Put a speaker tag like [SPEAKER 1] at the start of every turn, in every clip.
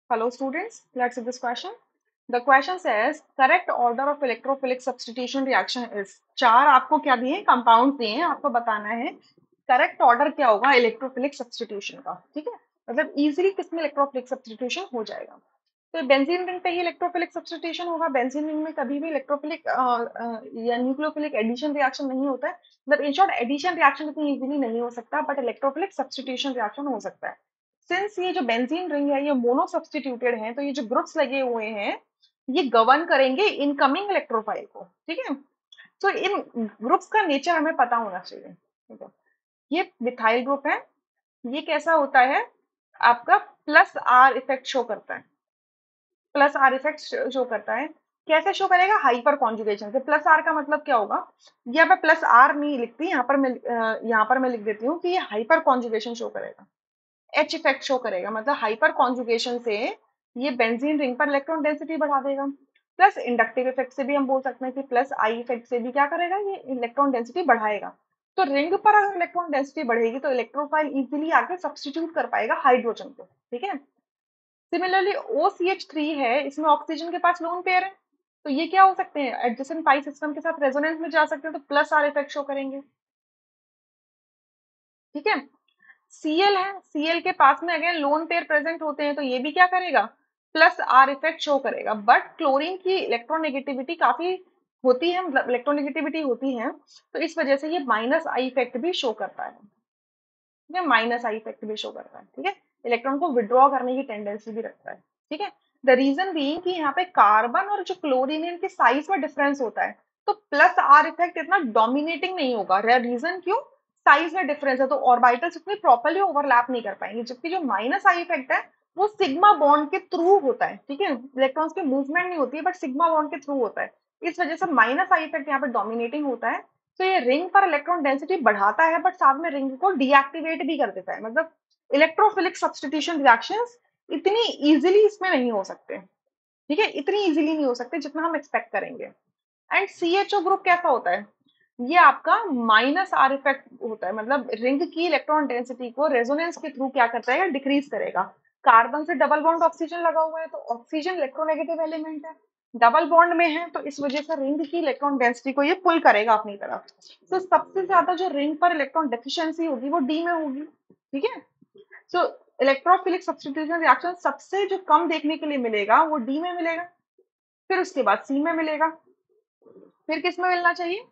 [SPEAKER 1] Hello students, let's see this question. The question says correct order of electrophilic substitution reaction is. चार आपको क्या दिए, compound दिए हैं, आपको बताना है करेक्ट ऑर्डर क्या होगा इलेक्ट्रोफिलिक सब्सटीट्यूशन का। ठीक है, मतलब इजीली किसमें इलेक्ट्रोफिलिक सब्सटीट्यूशन हो जाएगा। तो बेंजीन रिंग पे ही इलेक्ट्रोफिलिक सब्सटीट्यूशन होगा। बेंजीन रिंग में कभी भी इलेक्ट्रोफिलिक या न्यूक्लियोफिलिक एडिशन रिएक्शन नहीं होता है। मतलब इन शॉर्ट एडिशन रिएक्शन इतनी इजीली नहीं हो सकता, बट इलेक्ट्रोफिलिक सब्सटीट्यूशन रिएक्शन हो सकता है। सिंस ये जो बेंजीन रिंग है ये मोनो सब्सटीट्यूटेड है, तो ये जो ग्रुप्स लगे हुए हैं ये गवर्न करेंगे इनकमिंग इलेक्ट्रोफाइल को। ठीक है, तो इन ग्रुप्स का नेचर हमें पता होना चाहिए। ठीक है, ये मिथाइल ग्रुप है, ये कैसा होता है, आपका प्लस आर इफेक्ट शो करता है। प्लस आर इफेक्ट शो करता है, कैसे शो करेगा, हाइपर कॉन्जुगेशन से। प्लस आर का मतलब क्या होगा, या मैं प्लस आर नहीं लिखती, यहाँ पर मैं लिख देती हूँ कि ये हाइपर कॉन्जुगेशन शो करेगा। एच इफेक्ट शो करेगा, मतलब हाइपर कॉन्जुगेशन से ये बेंजीन रिंग पर इलेक्ट्रॉन डेंसिटी बढ़ा देगा। प्लस इंडक्टिव इफेक्ट से भी हम बोल सकते हैं कि प्लस आई इफेक्ट से भी क्या करेगा, ये इलेक्ट्रॉन डेंसिटी बढ़ाएगा। तो रिंग पर अगर इलेक्ट्रॉन डेंसिटी बढ़ेगी तो इलेक्ट्रोफाइल इजीली आके सब्सटीट्यूट कर पाएगा हाइड्रोजन को। ठीक है, सिमिलरली OCH3 है, इसमें ऑक्सीजन के पास लोन पेयर है, तो ये क्या हो सकते हैं, एडजेसेंट पाई सिस्टम के साथ रेजोनेंस में जा सकते हैं, तो प्लस आर इफेक्ट शो करेंगे। ठीक है, Cl है, Cl के पास में अगेन लोन पेयर प्रेजेंट होते हैं, तो ये भी क्या करेगा, प्लस आर इफेक्ट शो करेगा। बट क्लोरीन की इलेक्ट्रोनेगेटिविटी काफी होती है, मतलब इलेक्ट्रोनेगेटिविटी होती है, तो इस वजह से ये माइनस आई इफेक्ट भी शो करता है। ठीक है, माइनस आई इफेक्ट भी शो करता है। ठीक है, इलेक्ट्रॉन को विड्रॉ करने की टेंडेंसी भी रखता है। ठीक है, द रीजन बीइंग कि यहाँ पे कार्बन और जो क्लोरीन है इनके साइज में डिफरेंस होता है, तो प्लस आर इफेक्ट इतना डोमिनेटिंग नहीं होगा। रीजन क्यों, साइज में डिफरेंस है, तो ऑर्बिटल्स इतनी प्रॉपर्ली ओवरलैप नहीं कर पाएंगे। जबकि जो माइनस आई इफेक्ट है वो सिग्मा बॉन्ड के थ्रू होता है। ठीक है, इलेक्ट्रॉन्स की मूवमेंट नहीं होती है, बट सिग्मा बॉन्ड के थ्रू होता है। इस वजह से माइनस आई इफेक्ट यहाँ पे डोमिनेटिंग होता है। तो ये रिंग पर इलेक्ट्रॉन डेंसिटी बढ़ाता है, बट साथ में रिंग को डीएक्टिवेट भी कर देता है। मतलब इलेक्ट्रोफिलिक सब्सटीट्यूशन रिएक्शंस इतनी इजीली इसमें नहीं हो सकते। ठीक है, इतनी इजीली नहीं हो सकते जितना हम एक्सपेक्ट करेंगे। एंड CHO ग्रुप कैसा होता है, ये आपका माइनस आर इफेक्ट होता है, मतलब रिंग की इलेक्ट्रॉन डेंसिटी को रेजोनेंस के थ्रू क्या करता है, डिक्रीज करेगा। कार्बन से डबल बॉन्ड ऑक्सीजन लगा हुआ है, तो ऑक्सीजन इलेक्ट्रोनेगेटिव एलिमेंट है, डबल बॉन्ड में है, तो इस वजह से रिंग की इलेक्ट्रॉन डेंसिटी को ये पुल करेगा अपनी तरफ। तो सबसे ज्यादा जो रिंग पर इलेक्ट्रॉन डेफिशिएंसी होगी वो डी में होगी। ठीक है, सो इलेक्ट्रोफिलिक सब्स्टिट्यूशन रिएक्शन सबसे जो कम देखने के लिए मिलेगा वो डी में मिलेगा, फिर उसके बाद सी में मिलेगा, फिर किस में मिलना चाहिए,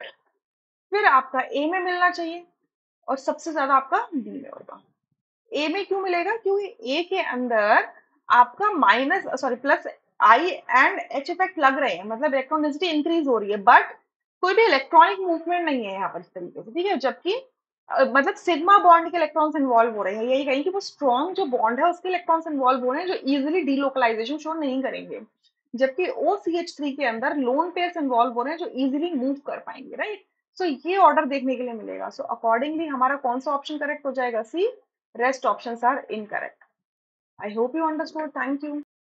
[SPEAKER 1] फिर आपका ए में मिलना चाहिए, और सबसे ज्यादा आपका बी में होगा। ए में क्यों मिलेगा, क्योंकि ए के अंदर आपका minus sorry plus I and H effect लग रहे हैं, मतलब इलेक्ट्रॉन डेंसिटी इंक्रीज हो रही है, बट कोई भी इलेक्ट्रॉनिक मूवमेंट नहीं है यहाँ पर इस तरीके से। ठीक है, जबकि मतलब सिग्मा बॉन्ड के इलेक्ट्रॉन्स इन्वॉल्व हो रहे हैं, यही कहीं कि वो स्ट्रॉन्ग जो बॉन्ड है उसके इलेक्ट्रॉन्स इन्वॉल्व हो रहे हैं जो इजिली डीलोकलाइजेशन शो नहीं करेंगे। जबकि OCH3 के अंदर लोन पेयर्स इन्वॉल्व हो रहे हैं जो इजिली मूव कर पाएंगे। राइट, सो ये ऑर्डर देखने के लिए मिलेगा। सो अकॉर्डिंगली हमारा कौन सा ऑप्शन करेक्ट हो जाएगा, सी। Rest options are incorrect. I hope you understood. Thank you.